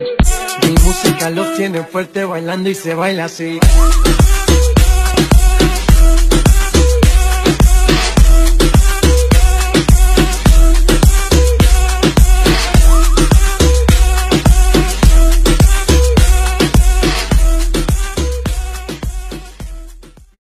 Mi música los tiene fuerte bailando y se baila así.